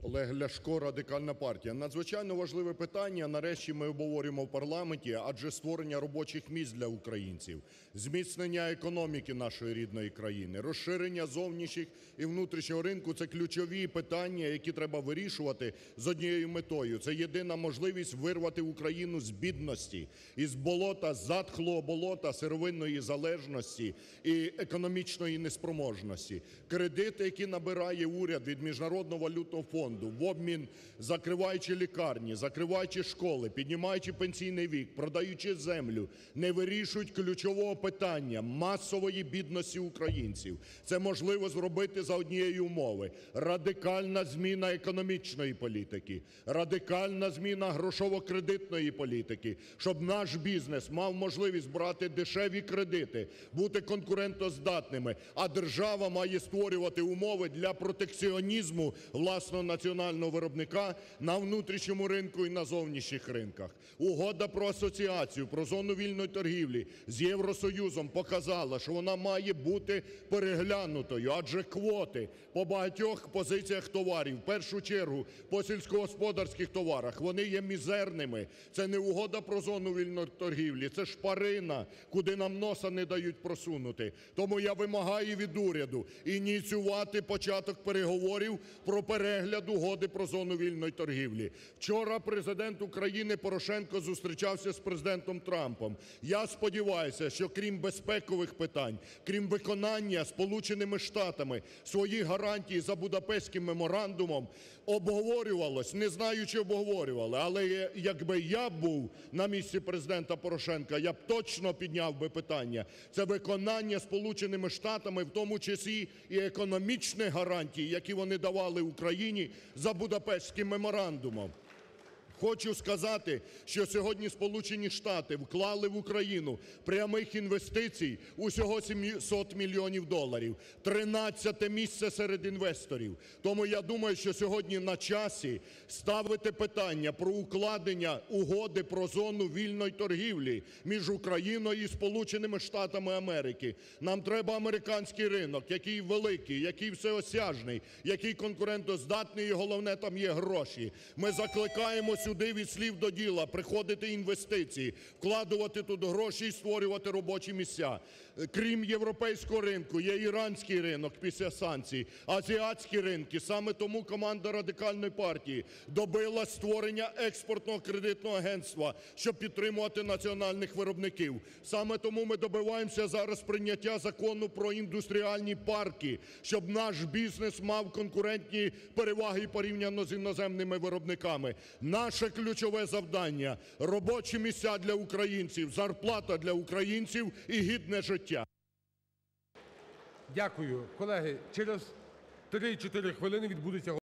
Олег Ляшко, Радикальна партія. Надзвичайно важливе питання нарешті ми обговорюємо в парламенті, адже створення робочих місць для українців, зміцнення економіки нашої рідної країни, розширення зовнішніх і внутрішнього ринку – це ключові питання, які треба вирішувати з однією метою. Це єдина можливість вирвати Україну з бідності, із болота, затхлого болота сировинної залежності і економічної неспроможності. Кредити, які набирає уряд від Міжнародного валютного фонду, в обмін закриваючи лікарні, закриваючи школи, піднімаючи пенсійний вік, продаючи землю, не вирішують ключового питання масової бідності українців. Це можливо зробити за однієї умови: радикальна зміна економічної політики, радикальна зміна грошово-кредитної політики, щоб наш бізнес мав можливість брати дешеві кредити, бути конкурентоздатними, а держава має створювати умови для протекціонізму власного національного виробника на внутрішньому ринку і на зовнішніх ринках. Угода про асоціацію, про зону вільної торгівлі з Євросоюзом показала, що вона має бути переглянутою, адже квоти по багатьох позиціях товарів, в першу чергу по сільськогосподарських товарах, вони є мізерними. Це не угода про зону вільної торгівлі, це шпарина, куди нам носа не дають просунути. Тому я вимагаю від уряду ініціювати початок переговорів про перегляд угоди про зону вільної торгівлі. Вчора Президент України Порошенко зустрічався з Президентом Трампом. Я сподіваюся, що крім безпекових питань, крім виконання Сполученими Штатами своїх гарантій за Будапештським меморандумом, обговорювалось, не знаю, чи обговорювали, але якби я був на місці Президента Порошенка, я б точно підняв би питання. Це виконання Сполученими Штатами, в тому числі і економічних гарантій, які вони давали Україні за Будапештським меморандумом. Хочу сказати, що сьогодні Сполучені Штати вклали в Україну прямих інвестицій усього $700 мільйонів. 13-те місце серед інвесторів. Тому я думаю, що сьогодні на часі ставити питання про укладення угоди про зону вільної торгівлі між Україною і Сполученими Штатами Америки. Нам треба американський ринок, який великий, який всеосяжний, який конкурентоздатний і головне, там є гроші. Ми закликаємо сюди від слів до діла приходити інвестиції, вкладувати тут гроші і створювати робочі місця. Крім європейського ринку, є іранський ринок після санкцій, азіатські ринки. Саме тому команда Радикальної партії добилась створення експортного кредитного агентства, щоб підтримувати національних виробників. Саме тому ми добиваємося зараз прийняття закону про індустріальні парки, щоб наш бізнес мав конкурентні переваги порівняно з іноземними виробниками. Наше ключове завдання – робочі місця для українців, зарплата для українців і гідне життя. Дякую. Колеги, через 3-4 хвилини відбудеться